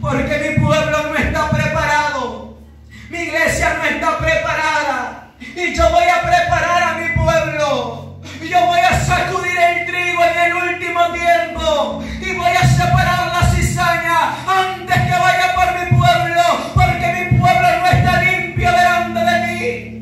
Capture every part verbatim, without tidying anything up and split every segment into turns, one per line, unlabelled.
porque mi pueblo no está preparado. Mi iglesia no está preparada. Y yo voy a preparar a mi pueblo. Yo voy a sacudir el trigo en el último tiempo. Y voy a separar la cizaña antes que vaya por mi pueblo. Porque mi pueblo no está limpio delante de mí.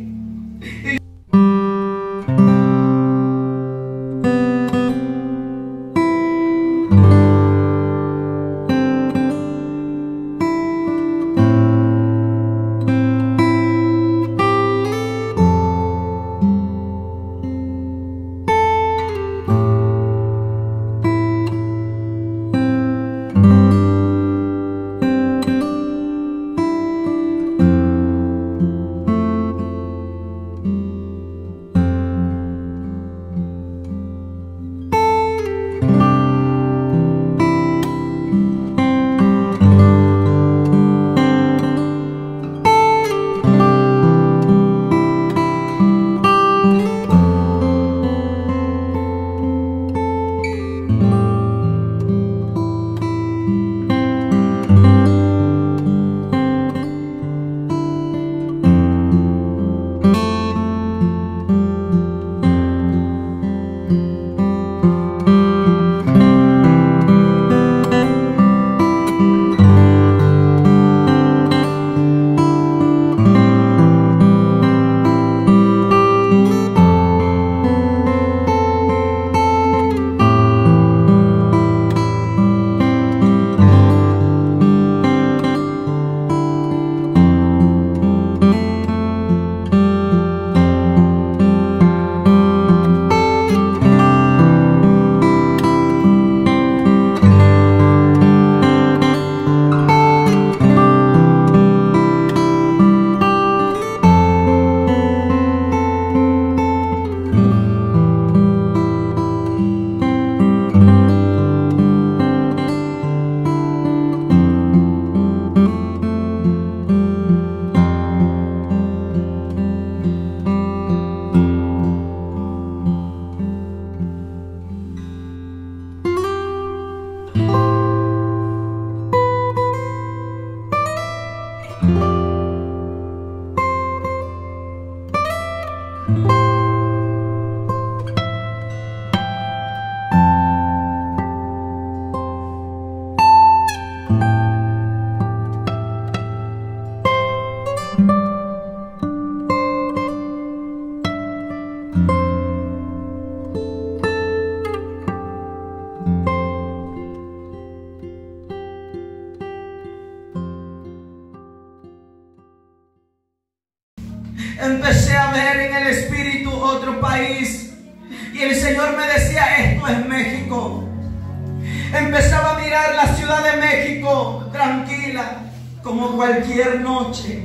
Empecé a ver en el espíritu otro país y el Señor me decía: esto es México. Empezaba a mirar la Ciudad de México tranquila como cualquier noche,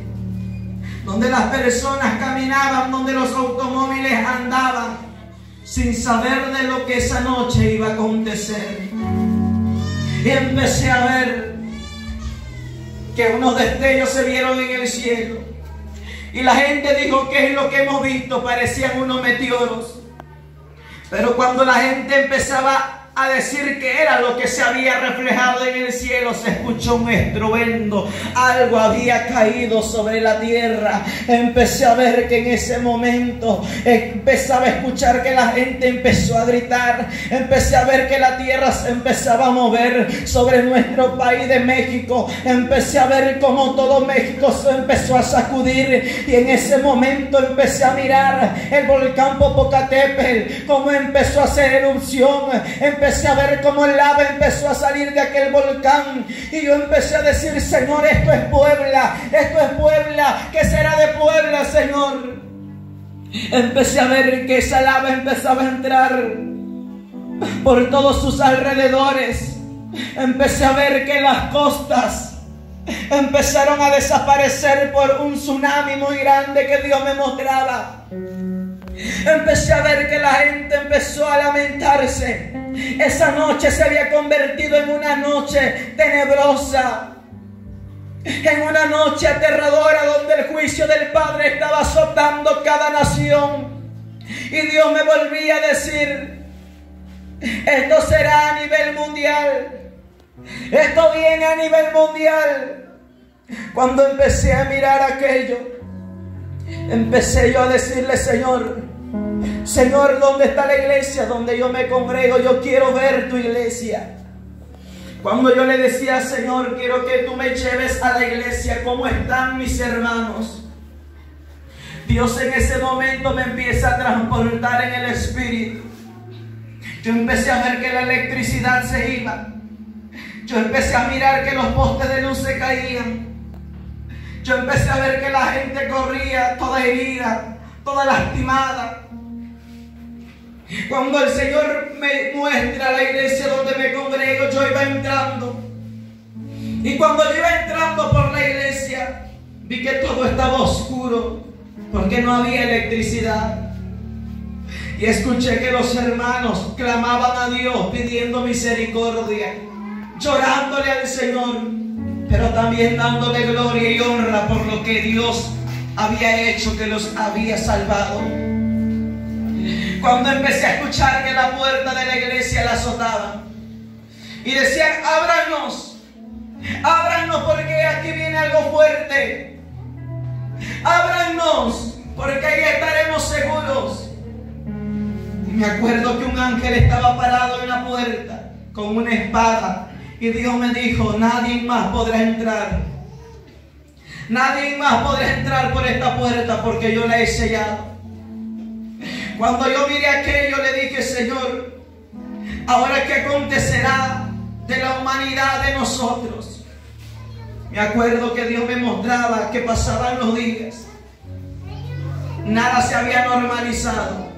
donde las personas caminaban, donde los automóviles andaban, sin saber de lo que esa noche iba a acontecer. Y empecé a ver que unos destellos se vieron en el cielo. Y la gente dijo: ¿qué es lo que hemos visto? Parecían unos meteoros. Pero cuando la gente empezaba a decir que era lo que se había reflejado en el cielo, se escuchó un estruendo. Algo había caído sobre la tierra. Empecé a ver que en ese momento empezaba a escuchar que la gente empezó a gritar. Empecé a ver que la tierra se empezaba a mover sobre nuestro país de México. Empecé a ver cómo todo México se empezó a sacudir. Y en ese momento empecé a mirar el volcán Popocatépetl, cómo empezó a hacer erupción. Empecé Empecé a ver cómo el lava empezó a salir de aquel volcán. Y yo empecé a decir: Señor, esto es Puebla. Esto es Puebla. ¿Qué será de Puebla, Señor? Empecé a ver que esa lava empezaba a entrar por todos sus alrededores. Empecé a ver que las costas empezaron a desaparecer por un tsunami muy grande que Dios me mostraba. Empecé a ver que la gente empezó a lamentarse. Esa noche se había convertido en una noche tenebrosa, en una noche aterradora, donde el juicio del Padre estaba azotando cada nación. Y Dios me volvía a decir: esto será a nivel mundial. Esto viene a nivel mundial. Cuando empecé a mirar aquello, empecé yo a decirle: Señor, Señor, ¿dónde está la iglesia donde yo me congrego? Yo quiero ver tu iglesia. Cuando yo le decía: Señor, quiero que tú me lleves a la iglesia, ¿cómo están mis hermanos? Dios en ese momento me empieza a transportar en el espíritu. Yo empecé a ver que la electricidad se iba. Yo empecé a mirar que los postes de luz se caían. Yo empecé a ver que la gente corría toda herida, toda lastimada. Cuando el Señor me muestra la iglesia donde me congrego, yo iba entrando. Y cuando yo iba entrando por la iglesia, vi que todo estaba oscuro, porque no había electricidad. Y escuché que los hermanos clamaban a Dios pidiendo misericordia, llorándole al Señor, pero también dándole gloria y honra por lo que Dios había hecho, que los había salvado. Cuando empecé a escuchar que la puerta de la iglesia la azotaban y decían: ábranos, ábranos porque aquí viene algo fuerte, ábranos porque ahí estaremos seguros. Y me acuerdo que un ángel estaba parado en la puerta con una espada, y Dios me dijo: nadie más podrá entrar, nadie más podrá entrar por esta puerta porque yo la he sellado. Cuando yo miré aquello, le dije: Señor, ¿ahora qué acontecerá de la humanidad de nosotros? Me acuerdo que Dios me mostraba que pasaban los días, nada se había normalizado.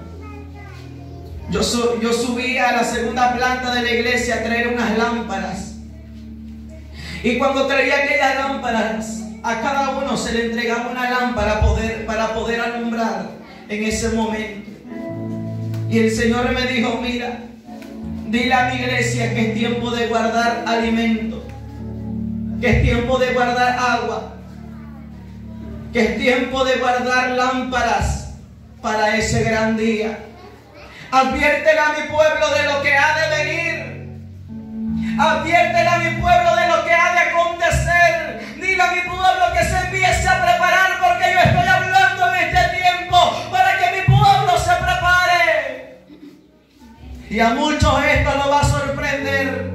Yo, su, yo subía a la segunda planta de la iglesia a traer unas lámparas, y cuando traía aquellas lámparas, a cada uno se le entregaba una lámpara poder, para poder alumbrar en ese momento. Y el Señor me dijo: mira, dile a mi iglesia que es tiempo de guardar alimento, que es tiempo de guardar agua, que es tiempo de guardar lámparas para ese gran día. Adviértele a mi pueblo de lo que ha de venir. Adviértele a mi pueblo de lo que ha de acontecer. Dile a mi pueblo que se empiece a preparar, porque yo estoy hablando en este tiempo para que mi pueblo se prepare. Y a muchos esto lo va a sorprender.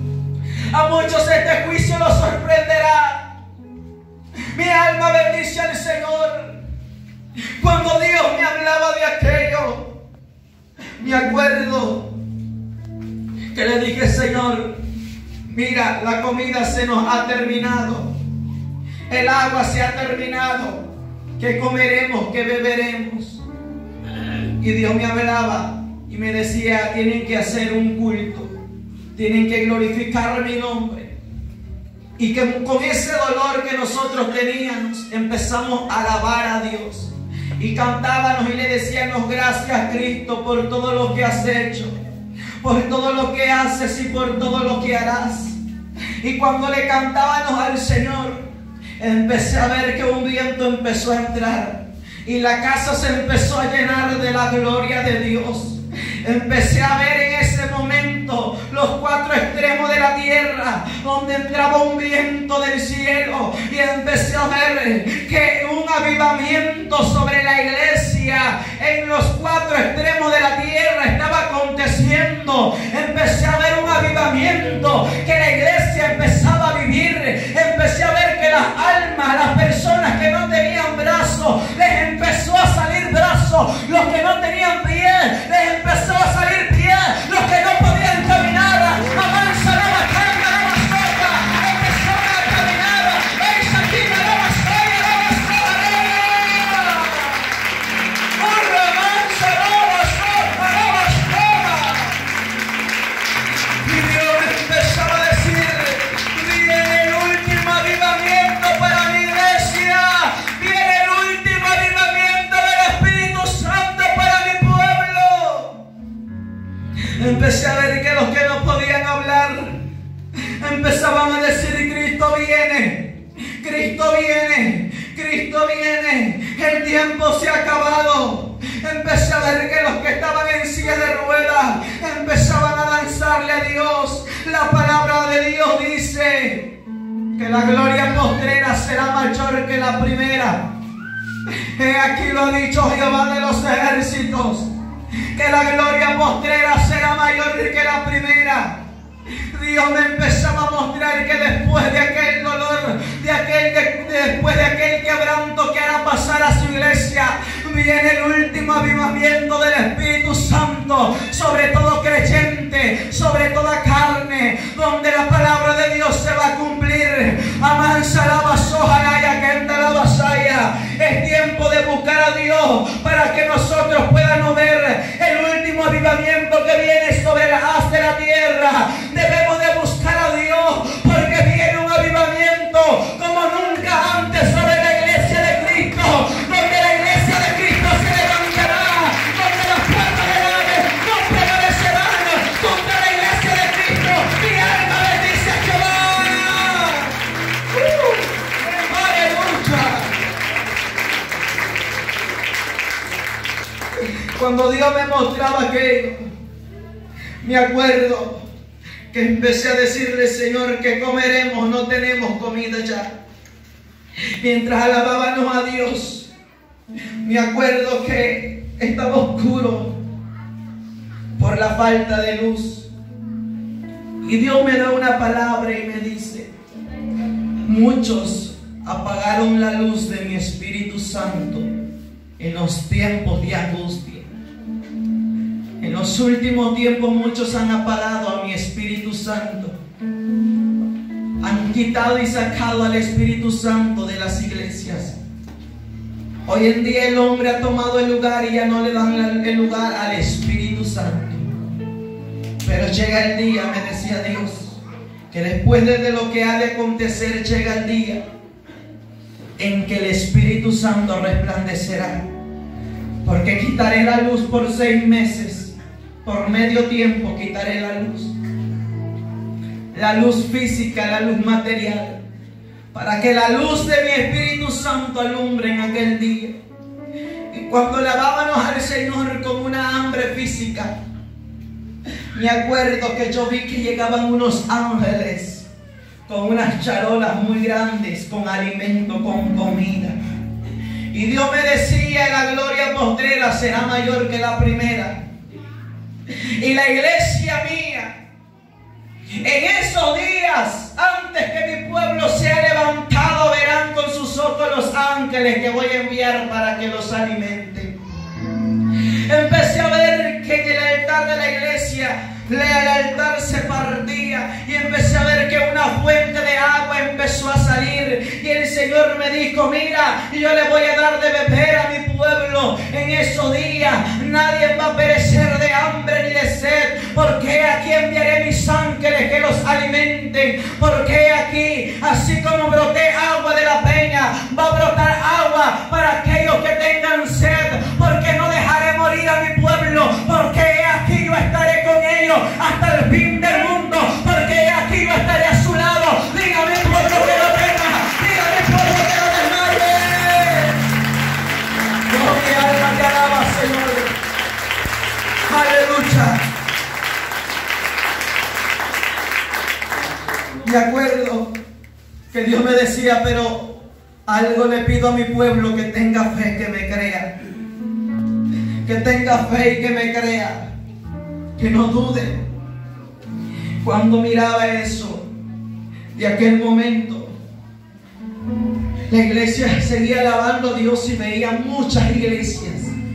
A muchos este juicio los sorprenderá. Mi alma bendice al Señor. Cuando Dios me hablaba de aquello, me acuerdo que le dije: Señor, mira, la comida se nos ha terminado, el agua se ha terminado, ¿qué comeremos? ¿Qué beberemos? Y Dios me hablaba y me decía: tienen que hacer un culto, tienen que glorificar mi nombre. Y que con ese dolor que nosotros teníamos, empezamos a alabar a Dios. Y cantábamos y le decíamos: gracias, Cristo, por todo lo que has hecho, por todo lo que haces y por todo lo que harás. Y cuando le cantábamos al Señor, empecé a ver que un viento empezó a entrar y la casa se empezó a llenar de la gloria de Dios. Empecé a ver en ese momento los cuatro extremos de la tierra, donde entraba un viento del cielo, y empecé a ver que un avivamiento sobre la iglesia en los cuatro extremos de la tierra estaba aconteciendo. Empecé a ver un avivamiento, que la iglesia empezaba a vivir. Empecé a ver que las almas, las personas que no tenían brazos, les empezó a salir brazos. Los que no tenían pies, les empezó a salir pies. Los que no podían caminar, avanza la bacana, la basota, empezaron a caminar. Esa aquí me la basaya, la basaya. Una avanza la basota, la basota. Y Dios empezaba a decir: viene el último avivamiento para mi iglesia. Viene el último avivamiento del Espíritu Santo para mi pueblo. Empecé a ver que los que no podían hablar empezaban a decir: Cristo viene, Cristo viene, Cristo viene, el tiempo se ha acabado. Empecé a ver que los que estaban en silla de ruedas empezaban a alcanzarle a Dios. La palabra de Dios dice que la gloria postrera será mayor que la primera. He aquí lo ha dicho Jehová de los ejércitos, que la gloria postrera será mayor que la primera. Dios me empezaba a mostrar que después de aquel dolor, de aquel, de, después de aquel quebranto que hará pasar a su iglesia, viene el último avivamiento del Espíritu Santo sobre todo creyente, sobre toda carne, donde la palabra de Dios se va a cumplir. Amansa la basoja, que entra la vasalla. Es tiempo de buscar a Dios para que nosotros podamos ver el último avivamiento que viene sobre la haz de la tierra. Debemos de buscar a Dios porque viene un avivamiento como nunca antes sobre la iglesia de Cristo, donde la iglesia de Cristo se levantará, donde las puertas del Hades no prevalecerán contra la iglesia de Cristo. Mi alma bendice a Jehová. ¡Uh! ¡Aleluya! Cuando Dios me mostraba aquello, me acuerdo que empecé a decirle: Señor, ¿qué comeremos? No tenemos comida ya. Mientras alabábamos a Dios, me acuerdo que estaba oscuro por la falta de luz. Y Dios me da una palabra y me dice: muchos apagaron la luz de mi Espíritu Santo en los tiempos de angustia. En los últimos tiempos muchos han apagado a mi Espíritu Santo. Han quitado y sacado al Espíritu Santo de las iglesias. Hoy en día el hombre ha tomado el lugar y ya no le dan el lugar al Espíritu Santo. Pero llega el día, me decía Dios, que después de lo que ha de acontecer, llega el día en que el Espíritu Santo resplandecerá. Porque quitaré la luz por seis meses. Por medio tiempo quitaré la luz. La luz física, la luz material. Para que la luz de mi Espíritu Santo alumbre en aquel día. Y cuando alabábamos al Señor con una hambre física, me acuerdo que yo vi que llegaban unos ángeles con unas charolas muy grandes, con alimento, con comida. Y Dios me decía: la gloria postrera será mayor que la primera. Y la iglesia mía, en esos días, antes que mi pueblo sea levantado, verán con sus ojos los ángeles que voy a enviar para que los alimenten. Empecé a ver que en el altar de la iglesia, el altar se partía y empecé a ver que una fuente de agua empezó a salir. Y el Señor me dijo: mira, yo le voy a dar de beber a mi pueblo en esos días. Nadie va a perecer de hambre ni de sed, porque aquí enviaré mis ángeles que los alimenten. Porque aquí, así como broté agua de la peña, va a brotar agua para aquellos que tengan sed. Porque no dejaré morir a mi pueblo, porque aquí yo estaré con ellos hasta el fin del mundo, porque aquí yo estaré a su lado. Dígame, pueblo, que no tenga, dígame, pueblo, que no desmaye. Oh, mi alma te alaba, Señor. Aleluya. Me acuerdo que Dios me decía: pero algo le pido a mi pueblo, que tenga fe, que me crea. Que tenga fe y que me crea. Que no dude. Cuando miraba eso, de aquel momento, la iglesia seguía alabando a Dios y veía muchas iglesias.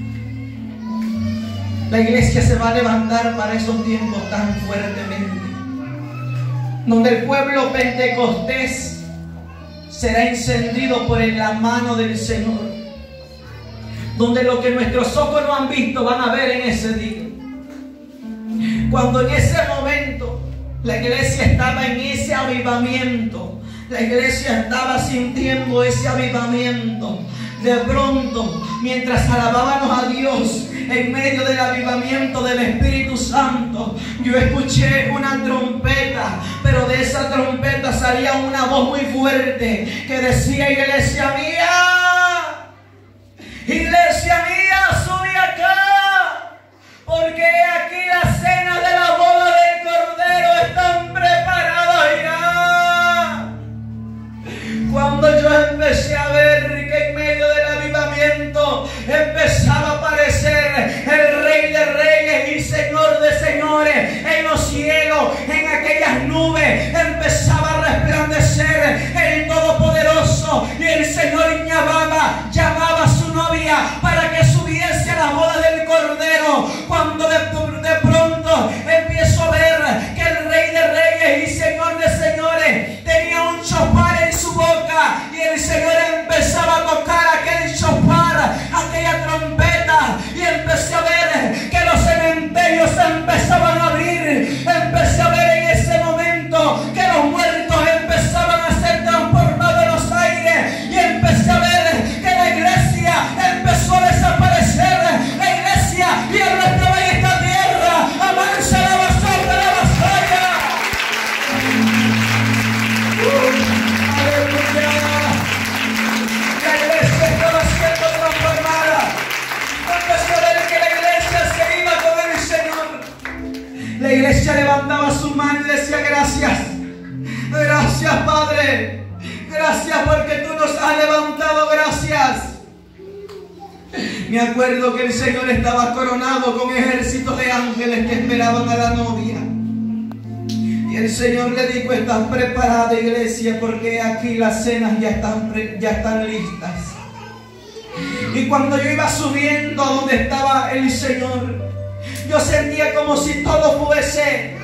La iglesia se va a levantar para esos tiempos tan fuertemente, donde el pueblo pentecostés será encendido por la mano del Señor, donde lo que nuestros ojos no han visto van a ver en ese día. Cuando en ese momento la iglesia estaba en ese avivamiento, la iglesia estaba sintiendo ese avivamiento. De pronto, mientras alabábamos a Dios en medio del avivamiento del Espíritu Santo, yo escuché una trompeta, pero de esa trompeta salía una voz muy fuerte que decía: iglesia mía, iglesia mía, sube acá, porque aquí la cena de la boda del Padre, gracias porque tú nos has levantado, gracias. Me acuerdo que el Señor estaba coronado con ejércitos de ángeles que esperaban a la novia. Y el Señor le dijo: estás preparada, iglesia, porque aquí las cenas ya están, ya están listas. Y cuando yo iba subiendo a donde estaba el Señor, yo sentía como si todo fuese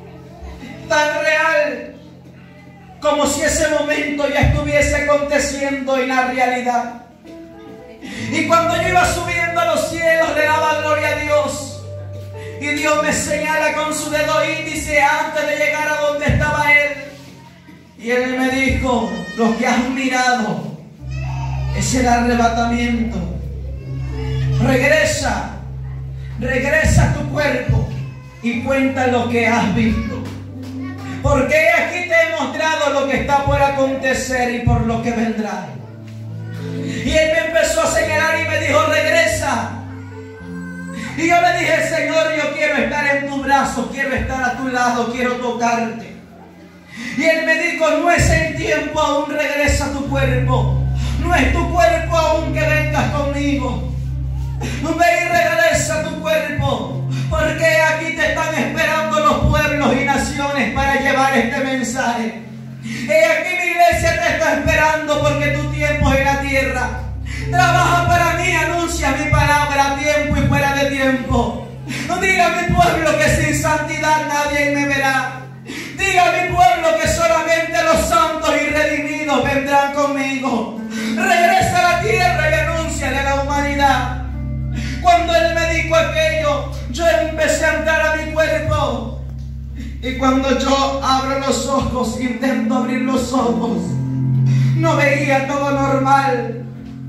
tan real, como si ese momento ya estuviese aconteciendo en la realidad. Y cuando yo iba subiendo a los cielos, le daba gloria a Dios. Y Dios me señala con su dedo índice antes de llegar a donde estaba Él. Y Él me dijo: lo que has mirado es el arrebatamiento. Regresa, regresa a tu cuerpo y cuenta lo que has visto. Porque aquí te he mostrado lo que está por acontecer y por lo que vendrá. Y Él me empezó a señalar y me dijo: regresa. Y yo le dije: Señor, yo quiero estar en tu brazo, quiero estar a tu lado, quiero tocarte. Y Él me dijo: no es el tiempo aún, regresa a tu cuerpo. No es tu cuerpo aún que vengas conmigo. Ve y regresa a tu cuerpo, porque aquí te están esperando los pueblos y naciones para llevar este mensaje. Y aquí mi iglesia te está esperando, porque tu tiempo es en la tierra. Trabaja para mí, anuncia mi palabra a tiempo y fuera de tiempo. Diga a mi pueblo que sin santidad nadie me verá. Diga a mi pueblo que solamente los santos y redimidos vendrán conmigo. Regresa a la tierra y anúnciale a la humanidad. Cuando Él me dijo aquello, yo empecé a entrar a mi cuerpo. Y cuando yo abro los ojos, intento abrir los ojos, no veía todo normal.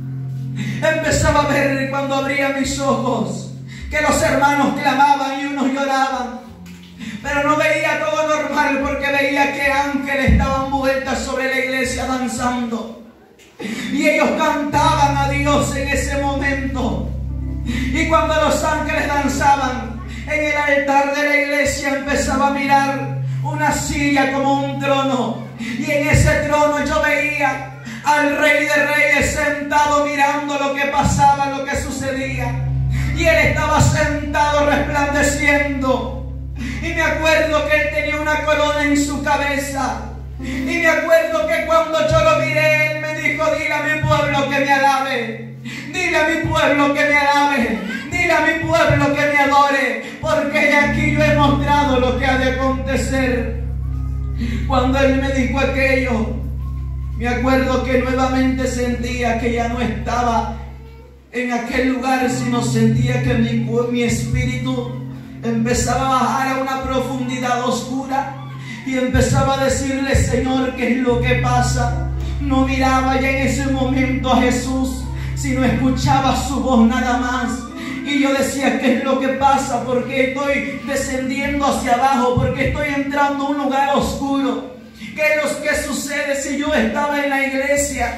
Empezaba a ver cuando abría mis ojos que los hermanos clamaban y unos lloraban. Pero no veía todo normal, porque veía que ángeles estaban vueltas sobre la iglesia danzando. Y ellos cantaban a Dios en ese momento. Y cuando los ángeles danzaban, en el altar de la iglesia empezaba a mirar una silla como un trono. Y en ese trono yo veía al Rey de Reyes sentado mirando lo que pasaba, lo que sucedía. Y Él estaba sentado resplandeciendo. Y me acuerdo que Él tenía una corona en su cabeza. Y me acuerdo que cuando yo lo miré, Él me dijo: dile a mi pueblo que me alabe. Dile a mi pueblo que me alabe. Dile a mi pueblo que me adore. Porque de aquí yo he mostrado lo que ha de acontecer. Cuando Él me dijo aquello, me acuerdo que nuevamente sentía que ya no estaba en aquel lugar, sino sentía que mi, mi espíritu empezaba a bajar a una profundidad oscura. Y empezaba a decirle: Señor, ¿qué es lo que pasa? No miraba ya en ese momento a Jesús, sino escuchaba su voz nada más. Y yo decía: ¿qué es lo que pasa? ¿Por qué estoy descendiendo hacia abajo? ¿Por qué estoy entrando a un lugar oscuro? ¿Qué es lo que sucede si yo estaba en la iglesia?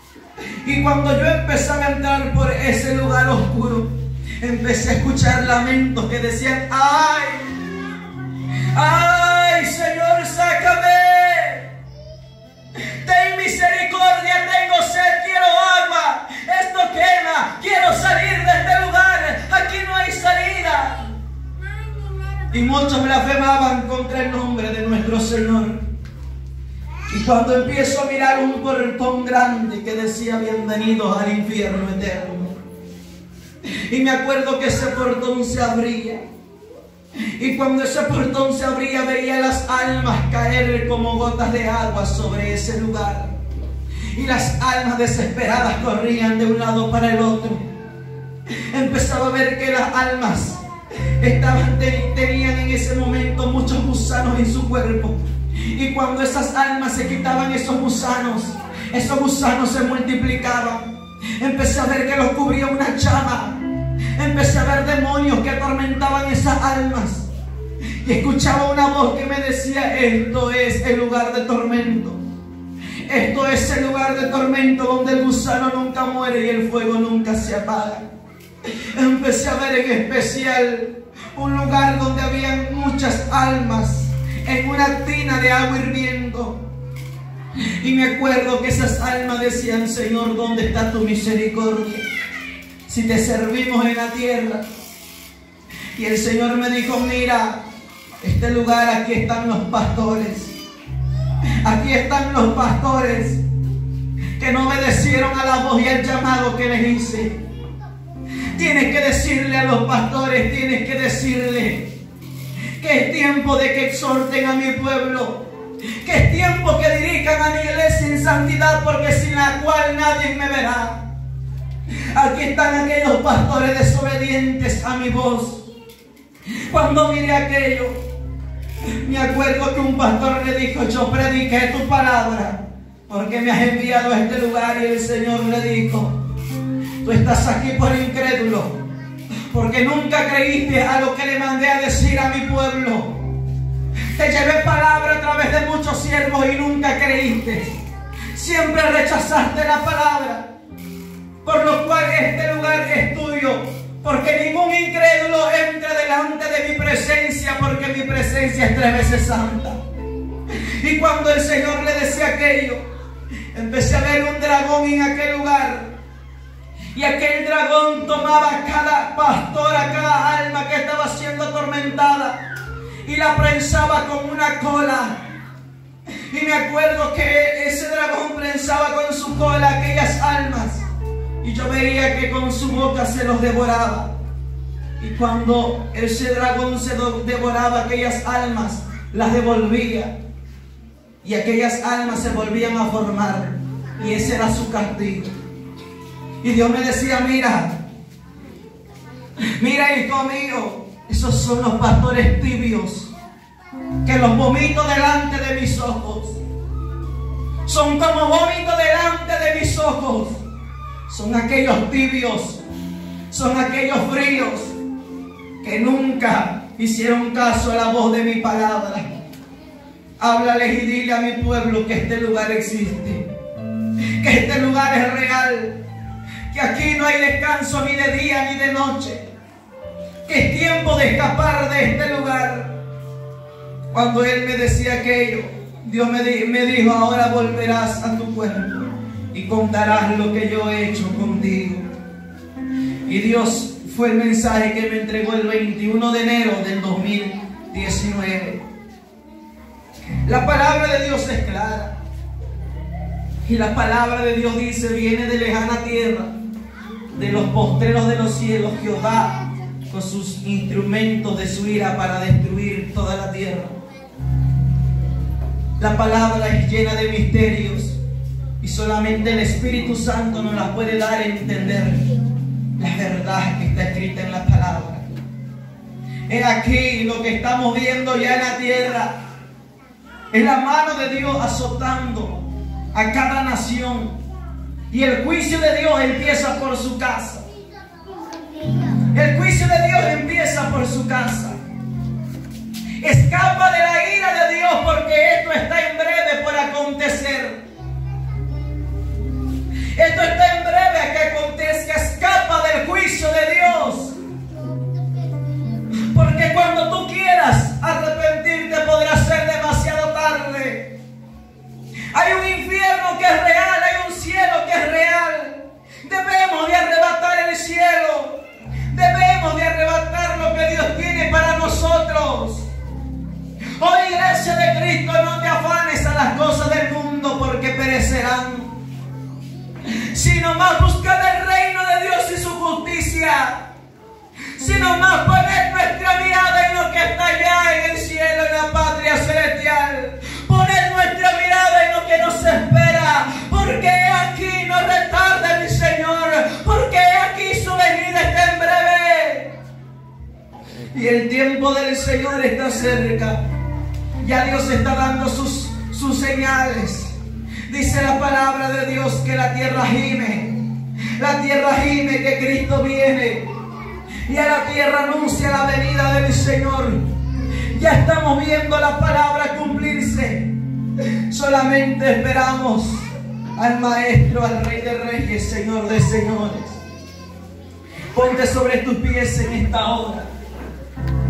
Y cuando yo empezaba a entrar por ese lugar oscuro, empecé a escuchar lamentos que decían: ¡ay! ¡Ay, Señor, sácame! ¡Ten misericordia! ¡Tengo sed! ¡Quiero agua! ¡Esto quema! ¡Quiero salir de este lugar! ¡Aquí no hay salida! Y muchos blasfemaban contra el nombre de nuestro Señor. Y cuando empiezo a mirar un portón grande que decía: bienvenidos al infierno eterno. Y me acuerdo que ese portón se abría. Y cuando ese portón se abría, veía las almas caer como gotas de agua sobre ese lugar. Y las almas desesperadas corrían de un lado para el otro. Empezaba a ver que las almas estaban, tenían en ese momento muchos gusanos en su cuerpo. Y cuando esas almas se quitaban esos gusanos, esos gusanos se multiplicaban. Empecé a ver que los cubría una llama. Empecé a ver demonios que atormentaban esas almas. Y escuchaba una voz que me decía: esto es el lugar de tormento. Esto es el lugar de tormento donde el gusano nunca muere y el fuego nunca se apaga. Empecé a ver en especial un lugar donde habían muchas almas en una tina de agua hirviendo. Y me acuerdo que esas almas decían: Señor, ¿dónde está tu misericordia? Si te servimos en la tierra. Y el Señor me dijo: mira, este lugar, aquí están los pastores. Aquí están los pastores que no obedecieron a la voz y al llamado que les hice. Tienes que decirle a los pastores, tienes que decirle que es tiempo de que exhorten a mi pueblo, que es tiempo que dirijan a mi iglesia en santidad, porque sin la cual nadie me verá. Aquí están aquellos pastores desobedientes a mi voz. Cuando miré aquello, me acuerdo que un pastor le dijo: yo prediqué tu palabra porque me has enviado a este lugar. Y el Señor le dijo: tú estás aquí por incrédulo, porque nunca creíste a lo que le mandé a decir a mi pueblo. Te llevé palabra a través de muchos siervos y nunca creíste. Siempre rechazaste la palabra, por lo cual este lugar es tuyo. Porque ningún incrédulo entre delante de mi presencia, porque mi presencia es tres veces santa. Y cuando el Señor le decía aquello, empecé a ver un dragón en aquel lugar. Y aquel dragón tomaba a cada pastor, a cada alma que estaba siendo atormentada, y la prensaba con una cola. Y me acuerdo que ese dragón prensaba con su cola a aquellas almas, y yo veía que con su boca se los devoraba. Y cuando ese dragón se devoraba aquellas almas, las devolvía. Y aquellas almas se volvían a formar. Y ese era su castigo. Y Dios me decía: mira, mira, hijo mío, esos son los pastores tibios, que los vomito delante de mis ojos. Son como vómito delante de mis ojos. Son aquellos tibios, son aquellos fríos que nunca hicieron caso a la voz de mi palabra. Háblales y dile a mi pueblo que este lugar existe, que este lugar es real, que aquí no hay descanso ni de día ni de noche, que es tiempo de escapar de este lugar. Cuando Él me decía aquello, Dios me, di me dijo: ahora volverás a tu pueblo y contarás lo que yo he hecho contigo. Y Dios fue el mensaje que me entregó el veintiuno de enero del dos mil diecinueve. La palabra de Dios es clara. Y la palabra de Dios dice: viene de lejana tierra, de los postreros de los cielos, Jehová con sus instrumentos de su ira para destruir toda la tierra. La palabra es llena de misterios, y solamente el Espíritu Santo nos la puede dar a entender la verdad que está escrita en la palabra. Es aquí lo que estamos viendo ya en la tierra. Es la mano de Dios azotando a cada nación. Y el juicio de Dios empieza por su casa. El juicio de Dios empieza por su casa. Escapa de la ira de Dios, porque esto está en breve por acontecer. Esto está en breve a que acontezca. Escapa del juicio de Dios. Porque cuando tú quieras arrepentirte podrá ser demasiado tarde. Hay un infierno que es real, hay un cielo que es real. Debemos de arrebatar el cielo. Debemos de arrebatar lo que Dios tiene para nosotros. Oh, iglesia de Cristo, no te afanes a las cosas del mundo, porque perecerán. Sino más buscad el reino de Dios y su justicia. Sino más poner nuestra mirada en lo que está allá en el cielo, en la patria celestial. Poner nuestra mirada en lo que nos espera, porque aquí no retarda mi Señor, porque aquí su venida está en breve. Y el tiempo del Señor está cerca. Ya Dios está dando sus, sus señales. Dice la palabra de Dios que la tierra gime. La tierra gime que Cristo viene. Y a la tierra anuncia la venida del Señor. Ya estamos viendo la palabra cumplirse. Solamente esperamos al Maestro, al Rey de Reyes, Señor de Señores. Ponte sobre tus pies en esta hora.